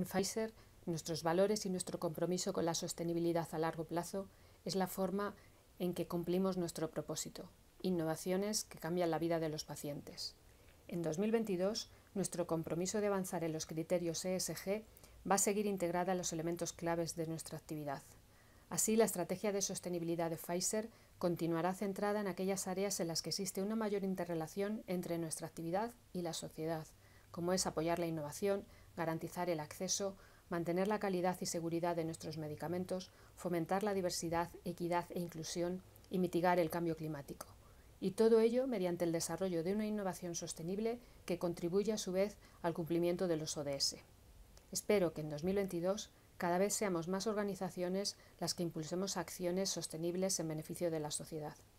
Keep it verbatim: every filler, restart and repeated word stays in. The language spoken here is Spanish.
En Pfizer, nuestros valores y nuestro compromiso con la sostenibilidad a largo plazo es la forma en que cumplimos nuestro propósito, innovaciones que cambian la vida de los pacientes. En dos mil veintidós, nuestro compromiso de avanzar en los criterios E S G va a seguir integrada en los elementos claves de nuestra actividad. Así, la estrategia de sostenibilidad de Pfizer continuará centrada en aquellas áreas en las que existe una mayor interrelación entre nuestra actividad y la sociedad, como es apoyar la innovación, garantizar el acceso, mantener la calidad y seguridad de nuestros medicamentos, fomentar la diversidad, equidad e inclusión y mitigar el cambio climático. Y todo ello mediante el desarrollo de una innovación sostenible que contribuya a su vez al cumplimiento de los O D S. Espero que en dos mil veintidós cada vez seamos más organizaciones las que impulsemos acciones sostenibles en beneficio de la sociedad.